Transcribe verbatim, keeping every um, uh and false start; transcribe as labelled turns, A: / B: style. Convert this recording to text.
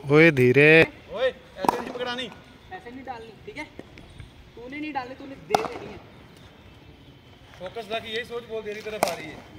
A: ओए धीरे।
B: ओए ऐसे नहीं पकड़ानी,
C: ऐसे नहीं डालनी, ठीक है? तूने नहीं डालनी, तूने दे देनी है।
B: फोकस रख, यही सोच बोल तेरी तरफ आ रही है।